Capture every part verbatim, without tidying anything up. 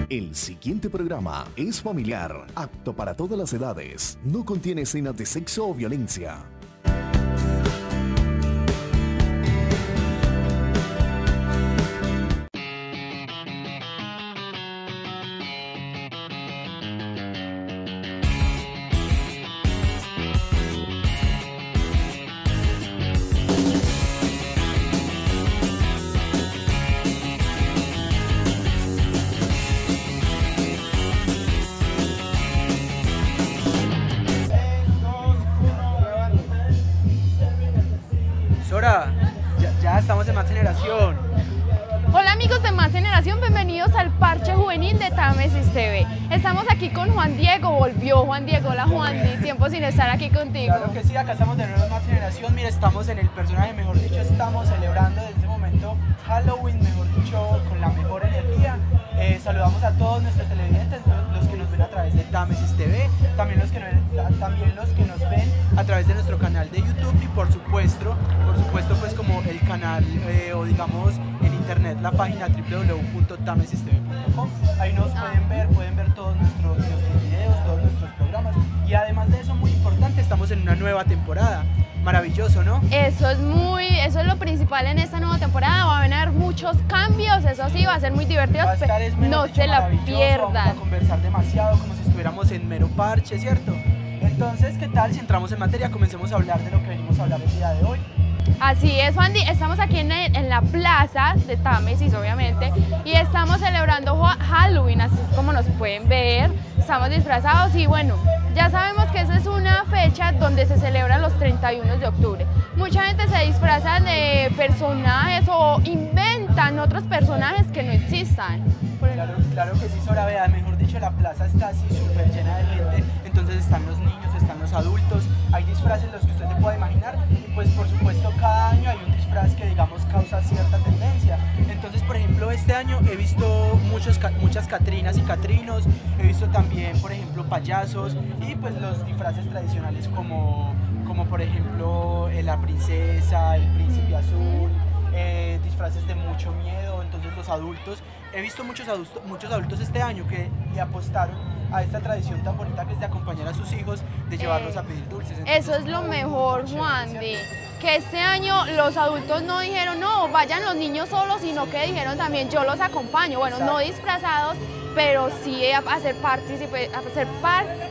El siguiente programa es familiar, apto para todas las edades. No contiene escenas de sexo o violencia. Sora, ya, ya estamos en Más Generación. Hola amigos de Más Generación, bienvenidos al parche juvenil de Támesis T V. Estamos aquí con Juan Diego, volvió Juan Diego, hola Juan, tiempo sin estar aquí contigo. Claro que sí, acá estamos de nuevo en Más Generación, mira, estamos en el personaje, mejor dicho, estamos celebrando desde ese momento Halloween, mejor dicho, con la mejor energía. Eh, saludamos a todos nuestros televidentes, los que nos ven a través de Támesis T V, también los que nos, también los que nos ven a través de nuestro canal de YouTube y por supuesto, por supuesto pues como el canal eh, o digamos en internet la página w w w punto tamesis t v punto com. Ahí nos pueden ver, pueden ver todos nuestros, nuestros videos, todos nuestros programas y además de eso, muy importante, estamos en una nueva temporada. Maravilloso, ¿no? Eso es muy, eso es lo principal en esta nueva temporada. Van a haber muchos cambios, eso sí, va a ser muy divertido. Va a estar, es no dicho, se la pierdan. Vamos a conversar demasiado, como si estuviéramos en mero parche, ¿cierto? Entonces, ¿qué tal si entramos en materia? Comencemos a hablar de lo que venimos a hablar el día de hoy. Así es, Andy, estamos aquí en, el, en la plaza de Támesis, obviamente, y estamos celebrando Halloween, así como nos pueden ver, estamos disfrazados y bueno, ya sabemos que esa es una fecha donde se celebran los treinta y uno de octubre. Mucha gente se disfraza de personajes o inventan otros personajes que no existan. Claro, claro que sí, Sora, vea, mejor dicho, la plaza está así súper llena de gente, entonces están los niños, están los adultos, hay disfraces los que usted se puede imaginar y pues por supuesto cada año hay un disfraz que digamos causa cierta tendencia. Entonces, por ejemplo, este año he visto muchos, muchas Catrinas y Catrinos, he visto también, por ejemplo, payasos y pues los disfraces tradicionales como, como por ejemplo eh, la princesa, el príncipe azul, eh, disfraces de mucho miedo. Entonces los adultos, he visto muchos adultos, muchos adultos este año que le apostaron a esta tradición tan bonita que es de acompañar a sus hijos, de llevarlos eh, a pedir dulces. Entonces, eso es lo mejor, Juan, que este año los adultos no dijeron no, vayan los niños solos, sino que dijeron también yo los acompaño, bueno, exacto, no disfrazados, pero sí a, a ser partícipe, a ser parte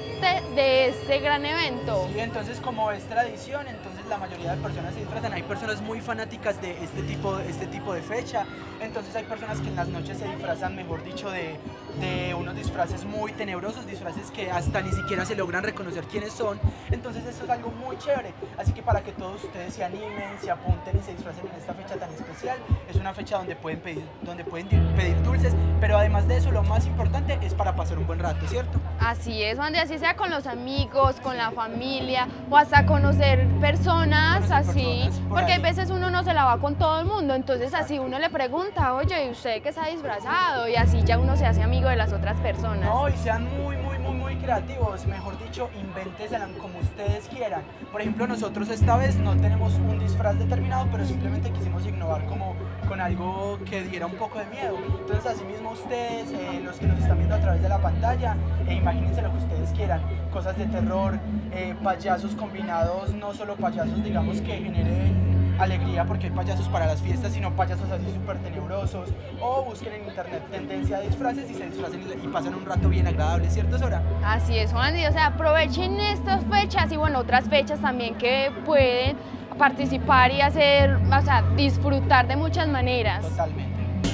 de este gran evento. Sí, entonces como es tradición, entonces la mayoría de personas se disfrazan, hay personas muy fanáticas de este tipo, este tipo de fecha, entonces hay personas que en las noches se disfrazan, mejor dicho, de, de unos disfraces muy tenebrosos, disfraces que hasta ni siquiera se logran reconocer quiénes son, entonces eso es algo muy chévere, así que para que todos ustedes se animen, se apunten y se disfracen en esta fecha tan especial, es una fecha donde pueden pedir, donde pueden pedir dulces, pero además de eso lo más importante es para pasar un buen rato, ¿cierto? Así es, Juan, así sea con los amigos, con la familia o hasta conocer personas conocer así, personas por porque ahí. A veces uno no se la va con todo el mundo, entonces exacto, así uno le pregunta, oye, ¿y usted qué está disfrazado? Y así ya uno se hace amigo de las otras personas. No, y sean muy, muy, muy, muy creativos, mejor dicho, invéntensela como ustedes quieran. Por ejemplo, nosotros esta vez no tenemos un disfraz determinado, pero simplemente quisimos innovar como con algo que diera un poco de miedo. Entonces, así mismo ustedes, eh, los que nos están viendo a través de la pantalla, eh, imagínense lo que ustedes quieran, cosas de terror, eh, payasos combinados, no solo payasos, digamos, que generen alegría porque hay payasos para las fiestas, sino payasos así súper tenebrosos, o busquen en internet tendencia de disfraces y se disfracen y pasan un rato bien agradable, ¿cierto, Sora? Así es, Juan, y, o sea, aprovechen estas fechas y bueno, otras fechas también que pueden participar y hacer, o sea, disfrutar de muchas maneras. Totalmente.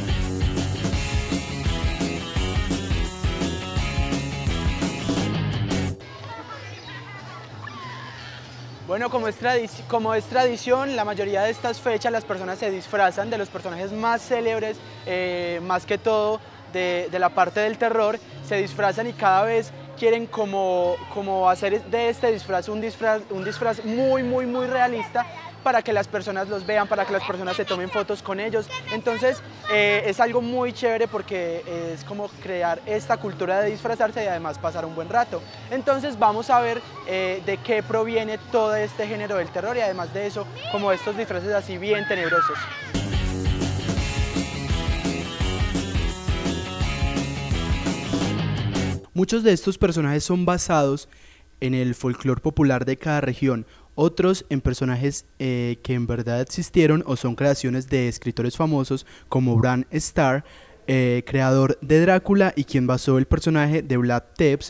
Bueno, como es, como es tradición, la mayoría de estas fechas las personas se disfrazan de los personajes más célebres, eh, más que todo de, de la parte del terror, se disfrazan y cada vez quieren como, como hacer de este disfraz un disfraz, un disfraz muy, muy, muy realista para que las personas los vean, para que las personas se tomen fotos con ellos. Entonces eh, es algo muy chévere porque es como crear esta cultura de disfrazarse y además pasar un buen rato. Entonces vamos a ver eh, de qué proviene todo este género del terror y además de eso, como estos disfraces así bien tenebrosos. Muchos de estos personajes son basados en el folclore popular de cada región, otros en personajes eh, que en verdad existieron o son creaciones de escritores famosos como Bram Stoker, eh, creador de Drácula y quien basó el personaje de Vlad Tepes,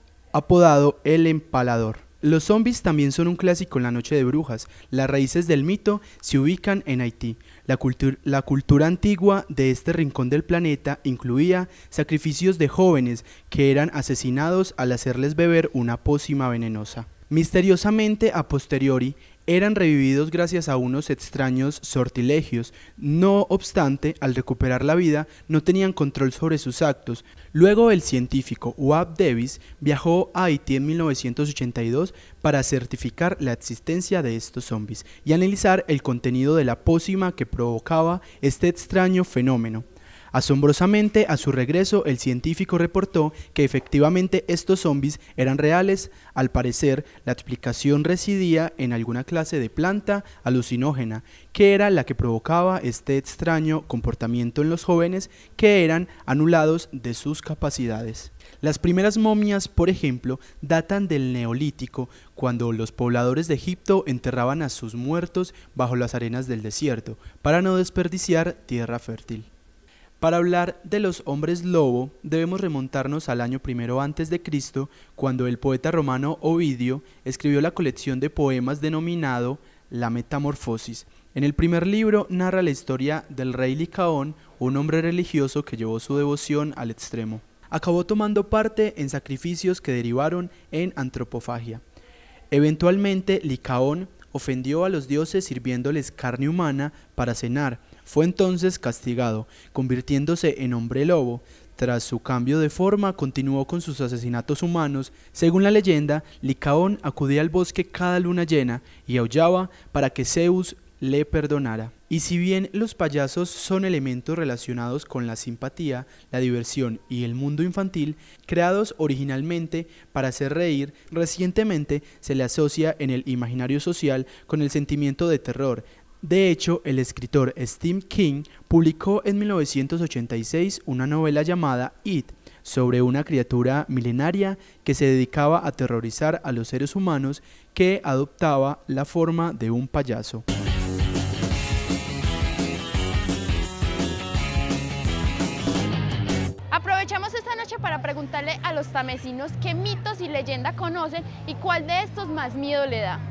apodado El Empalador. Los zombies también son un clásico en la noche de brujas. Las raíces del mito se ubican en Haití. La, cultu- la cultura antigua de este rincón del planeta incluía sacrificios de jóvenes que eran asesinados al hacerles beber una pócima venenosa. Misteriosamente, a posteriori, eran revividos gracias a unos extraños sortilegios. No obstante, al recuperar la vida, no tenían control sobre sus actos. Luego el científico Wab Davis viajó a Haití en mil novecientos ochenta y dos para certificar la existencia de estos zombies y analizar el contenido de la pócima que provocaba este extraño fenómeno. Asombrosamente, a su regreso, el científico reportó que efectivamente estos zombies eran reales. Al parecer, la explicación residía en alguna clase de planta alucinógena, que era la que provocaba este extraño comportamiento en los jóvenes que eran anulados de sus capacidades. Las primeras momias, por ejemplo, datan del Neolítico, cuando los pobladores de Egipto enterraban a sus muertos bajo las arenas del desierto, para no desperdiciar tierra fértil. Para hablar de los hombres lobo, debemos remontarnos al año primero antes de Cristo, cuando el poeta romano Ovidio escribió la colección de poemas denominado La Metamorfosis. En el primer libro narra la historia del rey Licaón, un hombre religioso que llevó su devoción al extremo. Acabó tomando parte en sacrificios que derivaron en antropofagia. Eventualmente, Licaón ofendió a los dioses sirviéndoles carne humana para cenar. Fue entonces castigado, convirtiéndose en hombre lobo. Tras su cambio de forma, continuó con sus asesinatos humanos. Según la leyenda, Licaón acudía al bosque cada luna llena y aullaba para que Zeus le perdonara. Y si bien los payasos son elementos relacionados con la simpatía, la diversión y el mundo infantil, creados originalmente para hacer reír, recientemente se le asocia en el imaginario social con el sentimiento de terror. De hecho, el escritor Stephen King publicó en mil novecientos ochenta y seis una novela llamada It, sobre una criatura milenaria que se dedicaba a aterrorizar a los seres humanos, que adoptaba la forma de un payaso. Aprovechamos esta noche para preguntarle a los tamesinos qué mitos y leyendas conocen y cuál de estos más miedo le da.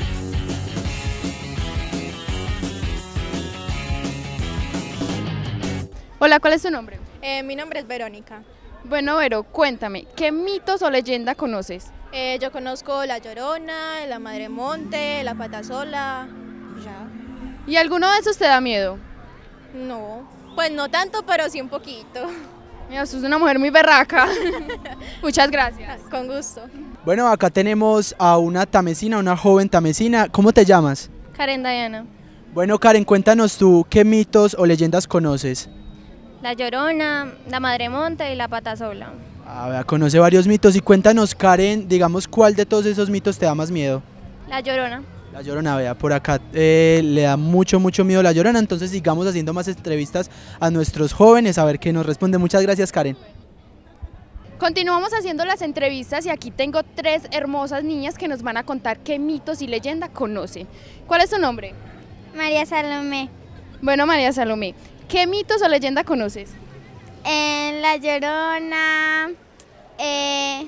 Hola, ¿cuál es tu nombre? Eh, mi nombre es Verónica. Bueno, Vero, cuéntame, ¿qué mitos o leyenda conoces? Eh, yo conozco La Llorona, La Madre Monte, La Patasola, ya. ¿Y alguno de esos te da miedo? No, pues no tanto, pero sí un poquito. Mira, sos una mujer muy berraca. Muchas gracias. Con gusto. Bueno, acá tenemos a una tamesina, una joven tamesina. ¿Cómo te llamas? Karen Diana. Bueno, Karen, cuéntanos tú, ¿qué mitos o leyendas conoces? La Llorona, La Madre Monte y La Patasola. A ver, conoce varios mitos y cuéntanos, Karen, digamos, ¿cuál de todos esos mitos te da más miedo? La Llorona. La Llorona, vea, por acá eh, le da mucho, mucho miedo La Llorona, entonces sigamos haciendo más entrevistas a nuestros jóvenes, a ver qué nos responde. Muchas gracias, Karen. Continuamos haciendo las entrevistas y aquí tengo tres hermosas niñas que nos van a contar qué mitos y leyendas conocen. ¿Cuál es tu nombre? María Salomé. Bueno, María Salomé, ¿qué mitos o leyendas conoces? En La Llorona. Eh,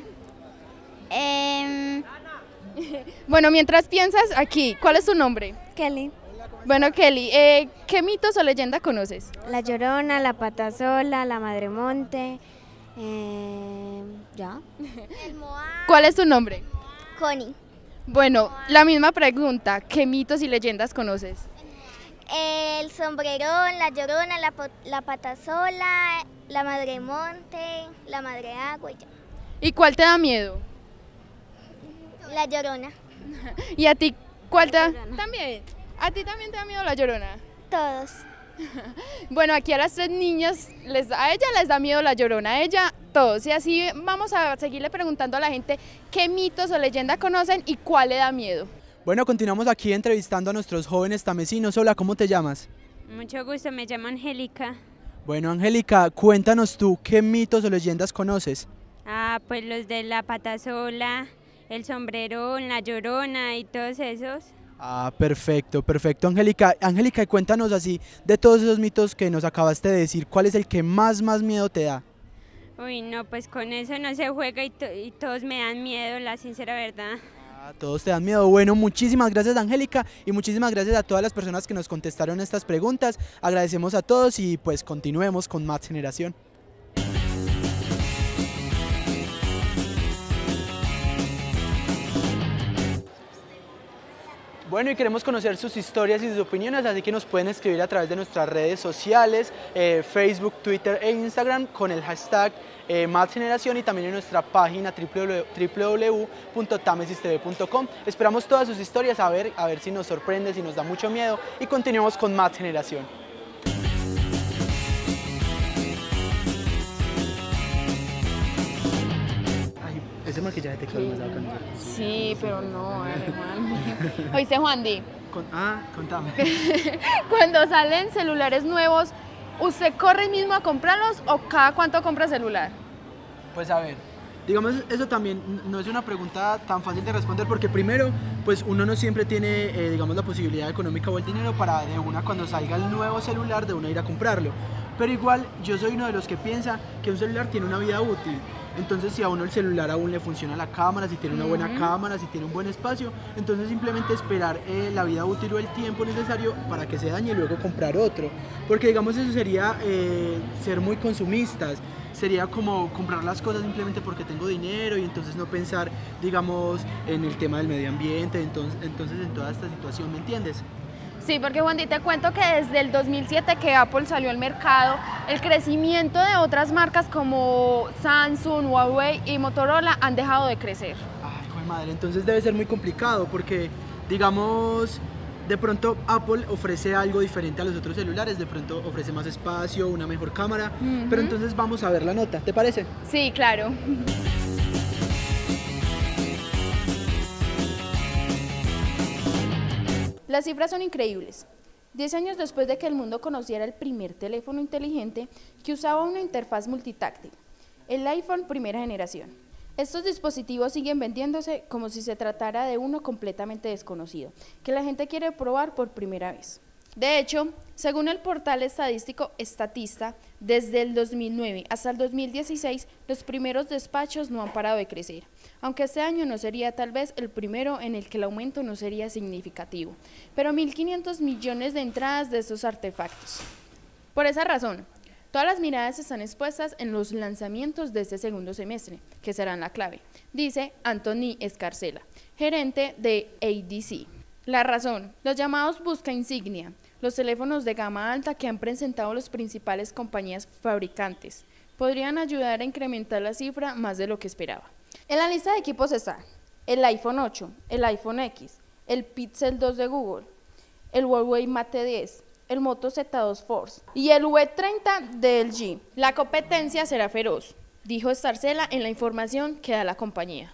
eh, Bueno, mientras piensas aquí, ¿cuál es tu nombre? Kelly. Bueno, Kelly, eh, ¿qué mitos o leyendas conoces? La Llorona, La Patasola, La Madre Monte. Eh, ¿Ya? ¿Cuál es tu nombre? Connie. Bueno, la misma pregunta, ¿qué mitos y leyendas conoces? El Sombrerón, La Llorona, La, la Patasola, La Madre Monte, La Madre Agua y ya. ¿Y cuál te da miedo? La Llorona. ¿Y a ti cuál te da? También. ¿A ti también te da miedo La Llorona? Todos. Bueno, aquí a las tres niñas, les, a ella les da miedo La Llorona, a ella todos. Y así vamos a seguirle preguntando a la gente qué mitos o leyendas conocen y cuál le da miedo. Bueno, continuamos aquí entrevistando a nuestros jóvenes tamesinos. Hola, ¿cómo te llamas? Mucho gusto, me llamo Angélica. Bueno, Angélica, cuéntanos tú, ¿qué mitos o leyendas conoces? Ah, Ah, pues los de la patasola, el sombrerón, la llorona y todos esos. Ah, perfecto, perfecto, Angélica. Angélica, y cuéntanos así, de todos esos mitos que nos acabaste de decir, ¿cuál es el que más, más miedo te da? Uy, no, pues con eso no se juega y, to y todos me dan miedo, la sincera verdad. Ah, todos te dan miedo. Bueno, muchísimas gracias, Angélica, y muchísimas gracias a todas las personas que nos contestaron estas preguntas. Agradecemos a todos y pues continuemos con más generación. Bueno, y queremos conocer sus historias y sus opiniones, así que nos pueden escribir a través de nuestras redes sociales, eh, Facebook, Twitter e Instagram con el hashtag eh, Más Generación, y también en nuestra página w w w punto tamesis t v punto com. Esperamos todas sus historias, a ver, a ver si nos sorprende, si nos da mucho miedo, y continuamos con Más Generación. Ese maquillaje te quedó más bacano. Sí, pero no, hermano. Oíste, Juandi. Con, ah, contame. Cuando salen celulares nuevos, ¿usted corre mismo a comprarlos o cada cuánto compra celular? Pues a ver, digamos, eso también no es una pregunta tan fácil de responder, porque primero, pues uno no siempre tiene, eh, digamos, la posibilidad económica o el dinero para de una, cuando salga el nuevo celular, de una ir a comprarlo. Pero igual, yo soy uno de los que piensa que un celular tiene una vida útil. Entonces, si a uno el celular aún le funciona la cámara, si tiene una buena uh-huh. cámara, si tiene un buen espacio, entonces simplemente esperar eh, la vida útil o el tiempo necesario para que se dañe y luego comprar otro. Porque, digamos, eso sería eh, ser muy consumistas. Sería como comprar las cosas simplemente porque tengo dinero y entonces no pensar, digamos, en el tema del medio ambiente, entonces, entonces en toda esta situación, ¿me entiendes? Sí, porque Juan, te cuento que desde el dos mil siete que Apple salió al mercado, el crecimiento de otras marcas como Samsung, Huawei y Motorola han dejado de crecer. Ay, joder madre, entonces debe ser muy complicado porque, digamos, de pronto Apple ofrece algo diferente a los otros celulares, de pronto ofrece más espacio, una mejor cámara, uh-huh. pero entonces vamos a ver la nota, ¿te parece? Sí, claro. Las cifras son increíbles. Diez años después de que el mundo conociera el primer teléfono inteligente que usaba una interfaz multitáctil, el iPhone primera generación. Estos dispositivos siguen vendiéndose como si se tratara de uno completamente desconocido, que la gente quiere probar por primera vez. De hecho, según el portal estadístico Statista, desde el dos mil nueve hasta el dos mil dieciséis, los primeros despachos no han parado de crecer, aunque este año no sería tal vez el primero en el que el aumento no sería significativo, pero mil quinientos millones de entradas de estos artefactos. Por esa razón, todas las miradas están expuestas en los lanzamientos de este segundo semestre, que serán la clave, dice Anthony Escarcela, gerente de A D C. La razón, los llamados busca insignia, los teléfonos de gama alta que han presentado las principales compañías fabricantes, podrían ayudar a incrementar la cifra más de lo que esperaba. En la lista de equipos están el iPhone ocho, el iPhone X, el Pixel dos de Google, el Huawei Mate diez, el Moto Z dos Force y el V treinta de L G. La competencia será feroz, dijo Escarcela en la información que da la compañía.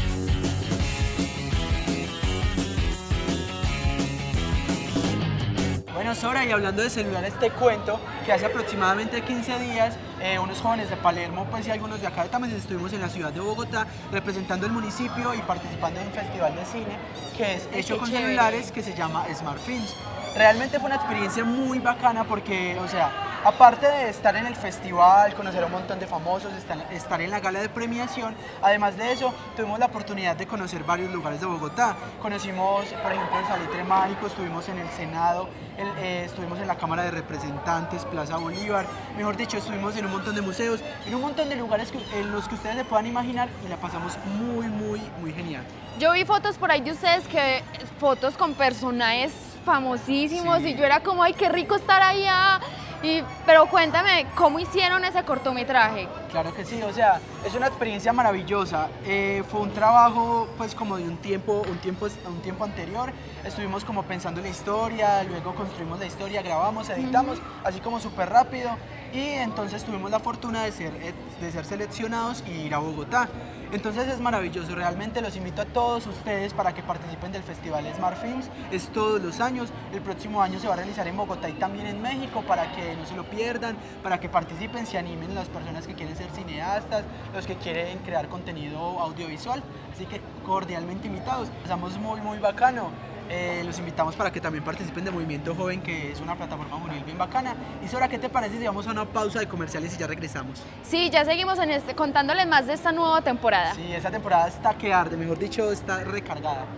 Bueno, Sora, y hablando de celulares, te cuento que hace aproximadamente quince días eh, unos jóvenes de Palermo, pues y algunos de acá de Támesis, estuvimos en la ciudad de Bogotá representando el municipio y participando en un festival de cine que es hecho Qué con chévere. celulares, que se llama Smart Films. Realmente fue una experiencia muy bacana porque, o sea, aparte de estar en el festival, conocer a un montón de famosos, estar en la gala de premiación, además de eso, tuvimos la oportunidad de conocer varios lugares de Bogotá. Conocimos, por ejemplo, el Salitre Mágico, estuvimos en el Senado, el, eh, estuvimos en la Cámara de Representantes, Plaza Bolívar, mejor dicho, estuvimos en un montón de museos, en un montón de lugares que, en los que ustedes se puedan imaginar, y la pasamos muy, muy, muy genial. Yo vi fotos por ahí de ustedes, que fotos con personajes famosísimos, sí. Y yo era como, ay, qué rico estar allá. Y, pero cuéntame, ¿cómo hicieron ese cortometraje? Claro que sí, o sea, es una experiencia maravillosa. Eh, fue un trabajo, pues, como de un tiempo, un tiempo, un tiempo anterior. Estuvimos como pensando en la historia, luego construimos la historia, grabamos, editamos, uh-huh. así como súper rápido. Y entonces tuvimos la fortuna de ser, de ser seleccionados y ir a Bogotá. Entonces es maravilloso, realmente los invito a todos ustedes para que participen del Festival Smart Films. Es todos los años, el próximo año se va a realizar en Bogotá y también en México, para que no se lo pierdan, para que participen, se animen las personas que quieren ser cineastas, los que quieren crear contenido audiovisual, así que cordialmente invitados. Pasamos muy muy bacano. Eh, los invitamos para que también participen de Movimiento Joven, que es una plataforma juvenil bien bacana. Y Sora, ¿qué te parece si vamos a una pausa de comerciales y ya regresamos? Sí, ya seguimos en este, contándoles más de esta nueva temporada. Sí, esta temporada está que arde, mejor dicho, está recargada.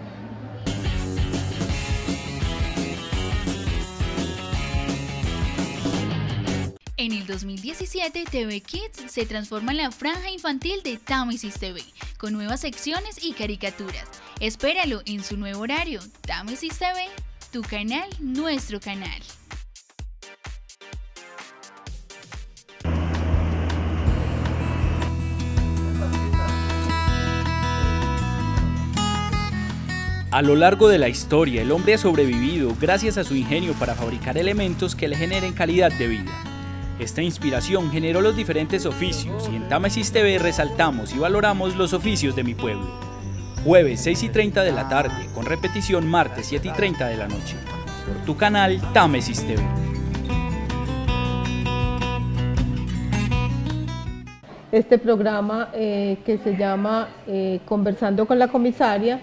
En el dos mil diecisiete, T V Kids se transforma en la franja infantil de Támesis T V, con nuevas secciones y caricaturas. Espéralo en su nuevo horario. Támesis T V, tu canal, nuestro canal. A lo largo de la historia, el hombre ha sobrevivido gracias a su ingenio para fabricar elementos que le generen calidad de vida. Esta inspiración generó los diferentes oficios y en Támesis T V resaltamos y valoramos los oficios de mi pueblo. Jueves seis y treinta de la tarde, con repetición martes siete y treinta de la noche. Por tu canal Támesis T V. Este programa eh, que se llama eh, Conversando con la Comisaria.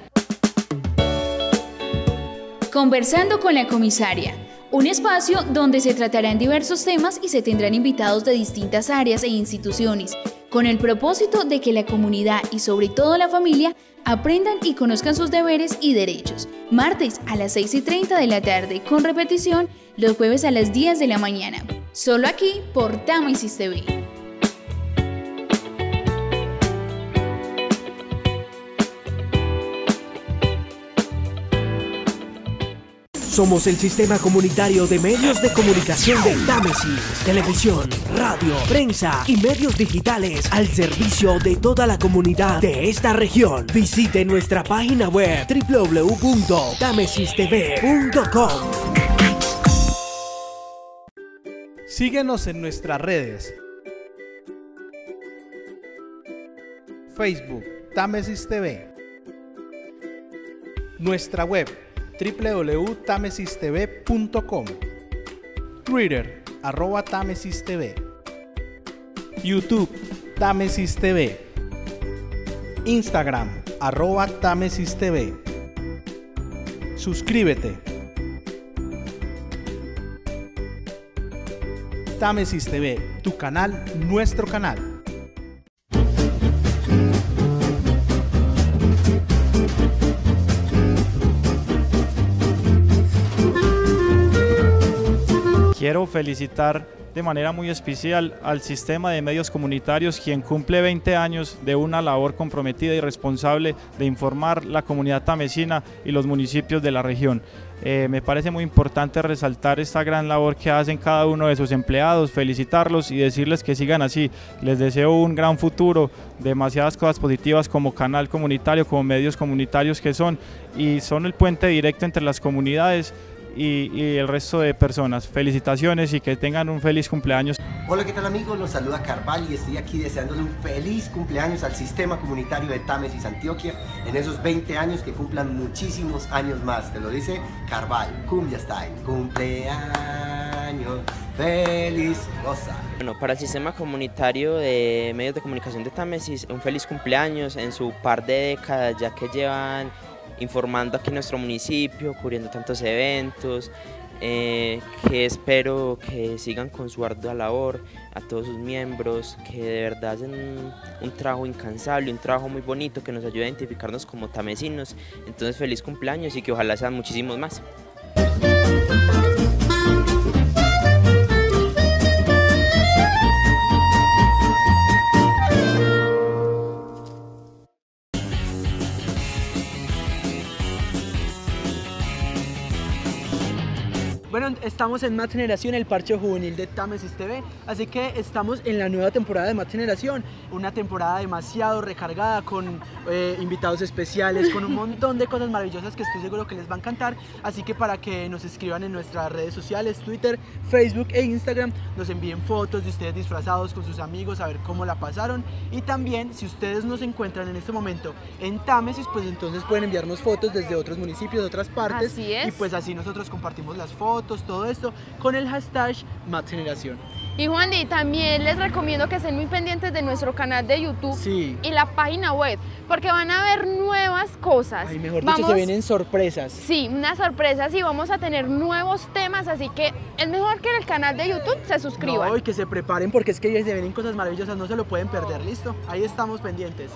Conversando con la Comisaria. Un espacio donde se tratarán diversos temas y se tendrán invitados de distintas áreas e instituciones, con el propósito de que la comunidad y sobre todo la familia aprendan y conozcan sus deberes y derechos. Martes a las seis y treinta de la tarde, con repetición los jueves a las diez de la mañana. Solo aquí por Támesis T V. Somos el sistema comunitario de medios de comunicación de Támesis, televisión, radio, prensa y medios digitales al servicio de toda la comunidad de esta región. Visite nuestra página web doble u doble u doble u punto támesis t v punto com. Síguenos en nuestras redes. Facebook, Támesis T V. Nuestra web, doble u doble u doble u punto támesis t v punto com. Twitter, arroba Támesis T V. YouTube, Támesis T V. Instagram, arroba Támesis T V. Suscríbete. Támesis T V, tu canal, nuestro canal. Quiero felicitar de manera muy especial al sistema de medios comunitarios, quien cumple veinte años de una labor comprometida y responsable de informar la comunidad tamesina y los municipios de la región. Eh, me parece muy importante resaltar esta gran labor que hacen cada uno de sus empleados, felicitarlos y decirles que sigan así. Les deseo un gran futuro, demasiadas cosas positivas como canal comunitario, como medios comunitarios que son, y son el puente directo entre las comunidades Y, y el resto de personas. Felicitaciones y que tengan un feliz cumpleaños. Hola, ¿qué tal amigos? Los saluda Carval y estoy aquí deseándole un feliz cumpleaños al sistema comunitario de Támesis Antioquia en esos veinte años, que cumplan muchísimos años más. Te lo dice Carval, Cumbia Style. Cumpleaños feliz, goza. Bueno, para el sistema comunitario de medios de comunicación de Támesis, un feliz cumpleaños en su par de décadas ya que llevan informando aquí en nuestro municipio, cubriendo tantos eventos, eh, que espero que sigan con su ardua labor, a todos sus miembros, que de verdad hacen un, un trabajo incansable, un trabajo muy bonito que nos ayuda a identificarnos como tamesinos. Entonces feliz cumpleaños y que ojalá sean muchísimos más. Bueno, estamos en Más Generación, el parche juvenil de Támesis T V, así que estamos en la nueva temporada de Más Generación, una temporada demasiado recargada con eh, invitados especiales, con un montón de cosas maravillosas que estoy seguro que les va a encantar, así que para que nos escriban en nuestras redes sociales, Twitter, Facebook e Instagram, nos envíen fotos de ustedes disfrazados con sus amigos, a ver cómo la pasaron, y también si ustedes nos encuentran en este momento en Támesis, pues entonces pueden enviarnos fotos desde otros municipios, de otras partes, así es. Y pues así nosotros compartimos las fotos, todo esto con el hashtag Más Generación. Y Juan Di, también les recomiendo que estén muy pendientes de nuestro canal de YouTube sí. y la página web, porque van a ver nuevas cosas. Ay, mejor vamos, dicho, se vienen sorpresas. Sí, unas sorpresas y vamos a tener nuevos temas, así que es mejor que en el canal de YouTube se suscriban. No, y que se preparen porque es que se vienen cosas maravillosas, no se lo pueden perder, ¿listo? Ahí estamos pendientes.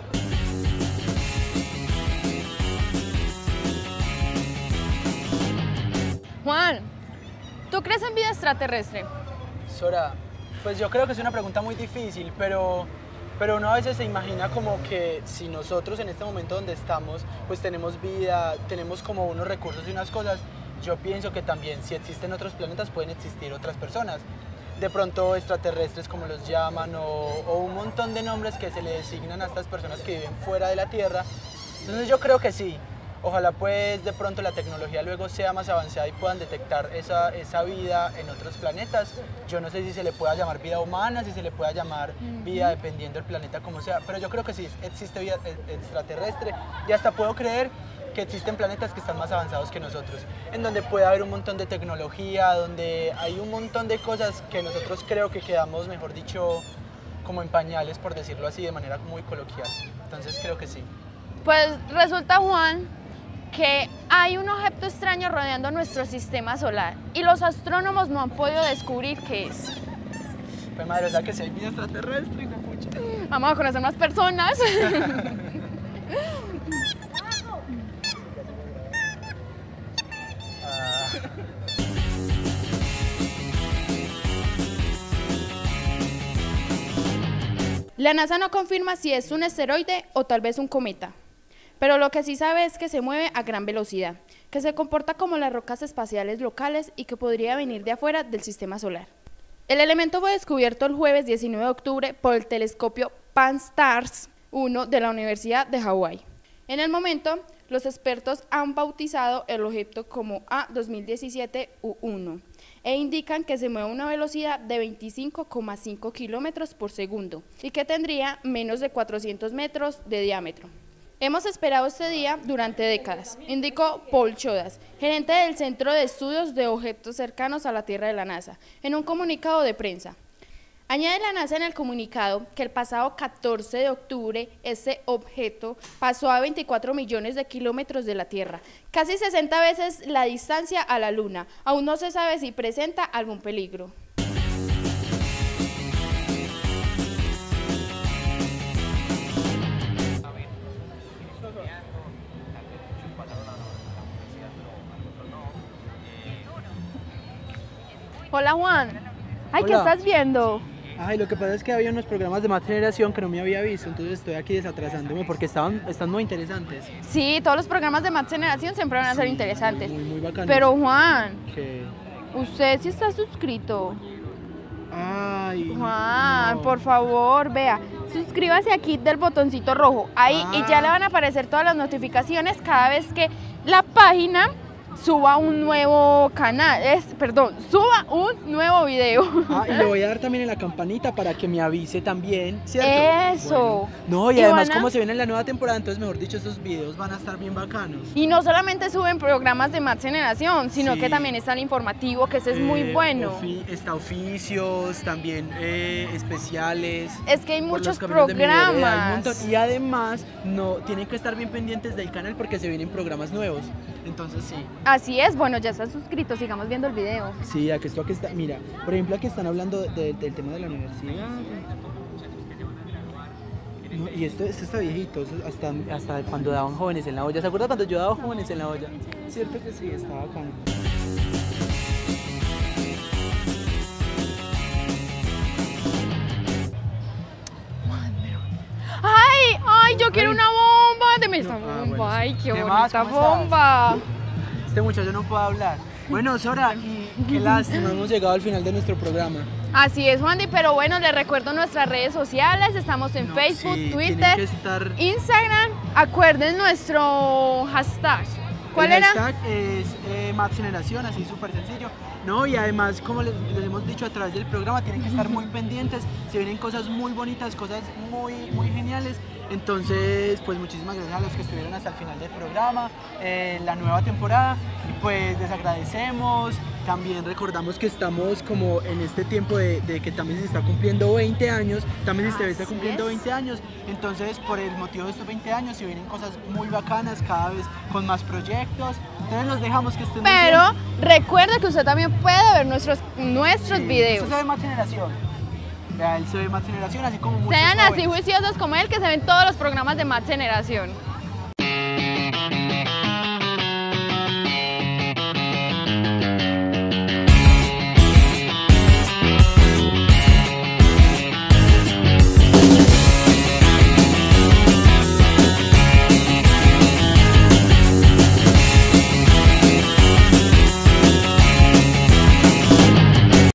Juan, ¿tú crees en vida extraterrestre? Sora, pues yo creo que es una pregunta muy difícil, pero, pero uno a veces se imagina como que si nosotros en este momento donde estamos, pues tenemos vida, tenemos como unos recursos y unas cosas, yo pienso que también si existen otros planetas pueden existir otras personas. De pronto extraterrestres como los llaman o, o un montón de nombres que se le designan a estas personas que viven fuera de la Tierra. Entonces yo creo que sí. Ojalá pues de pronto la tecnología luego sea más avanzada y puedan detectar esa, esa vida en otros planetas. Yo no sé si se le pueda llamar vida humana, si se le pueda llamar vida dependiendo del planeta como sea, pero yo creo que sí existe vida extraterrestre y hasta puedo creer que existen planetas que están más avanzados que nosotros, en donde puede haber un montón de tecnología, donde hay un montón de cosas que nosotros creo que quedamos, mejor dicho, como en pañales, por decirlo así, de manera muy coloquial. Entonces creo que sí. Pues resulta, Juan, que hay un objeto extraño rodeando nuestro sistema solar y los astrónomos no han podido descubrir qué es. Pues madre, o sea que si hay vida extraterrestre, hijo de pucha. Vamos a conocer más personas. La NASA no confirma si es un asteroide o tal vez un cometa. Pero lo que sí sabe es que se mueve a gran velocidad, que se comporta como las rocas espaciales locales y que podría venir de afuera del sistema solar. El elemento fue descubierto el jueves diecinueve de octubre por el telescopio Pan-STARRS uno de la Universidad de Hawái. En el momento, los expertos han bautizado el objeto como A dos mil diecisiete U uno e indican que se mueve a una velocidad de veinticinco coma cinco kilómetros por segundo y que tendría menos de cuatrocientos metros de diámetro. Hemos esperado este día durante décadas, indicó Paul Chodas, gerente del Centro de Estudios de Objetos Cercanos a la Tierra de la NASA, en un comunicado de prensa. Añade la NASA en el comunicado que el pasado catorce de octubre ese objeto pasó a veinticuatro millones de kilómetros de la Tierra, casi sesenta veces la distancia a la Luna. Aún no se sabe si presenta algún peligro. Hola Juan. Ay, Hola. ¿Qué estás viendo? Ay, lo que pasa es que había unos programas de más generación que no me había visto, entonces estoy aquí desatrasándome porque estaban, están muy interesantes. Sí, todos los programas de Más Generación siempre van a ser Sí, interesantes. Muy, muy bacanos. Pero Juan, ¿Qué? usted sí está suscrito. Ay, Juan, no. por favor, vea, suscríbase aquí del botoncito rojo, ahí, Ah. y ya le van a aparecer todas las notificaciones cada vez que la página suba un nuevo canal, es, perdón, suba un nuevo video. Ah, y le voy a dar también en la campanita para que me avise también, ¿cierto? Eso. Bueno. No, y, Y además van a- como se viene la nueva temporada, entonces mejor dicho, estos videos van a estar bien bacanos. Y no solamente suben programas de Más Generación, sino Sí. que también está el informativo, que ese es muy Eh, bueno. ofi- está oficios, también eh, especiales. Es que hay por muchos los caminos de mi vereda, hay un programas. montón. Y además, no, tienen que estar bien pendientes del canal porque se vienen programas nuevos. Entonces sí. Así es, bueno, ya están suscritos, sigamos viendo el video. Sí, aquí esto aquí está. Mira, por ejemplo, aquí están hablando de- del tema de la universidad. No, y esto, esto está viejito, eso hasta, hasta cuando daban jóvenes en la olla. ¿Se acuerdan cuando yo daba jóvenes en la olla? Cierto que sí, estaba bacano. ¡Ay! ¡Ay! Yo quiero una bomba. Deme esta Ah, bomba. bueno, sí. ¡Ay, qué ¿Qué bonita más? ¿Cómo estás? bomba! Este muchacho no puede hablar. Bueno, Sora, y qué lástima, hemos llegado al final de nuestro programa. Así es, Juan Di, pero bueno, les recuerdo nuestras redes sociales. Estamos en No, Facebook, sí, Twitter, tienen que estar- Instagram. Acuerden nuestro hashtag. ¿Cuál el era? hashtag es eh, Más Generación, así súper sencillo. No, y además, como les, les hemos dicho a través del programa, tienen que estar muy pendientes. Se vienen cosas muy bonitas, cosas muy, muy geniales. Entonces, pues muchísimas gracias a los que estuvieron hasta el final del programa, eh, la nueva temporada. Y pues les agradecemos. También recordamos que estamos como en este tiempo de, de que Támesis está cumpliendo veinte años, Támesis T V está cumpliendo veinte años, entonces por el motivo de estos veinte años se vienen cosas muy bacanas, cada vez con más proyectos, entonces nos dejamos que estén Pero muy bien. recuerda que usted también puede ver nuestros, nuestros Sí, videos. Usted se ve más generación, vea, él se ve más generación, así como muchos Sean así jóvenes. juiciosos como él, que se ven todos los programas de Más Generación.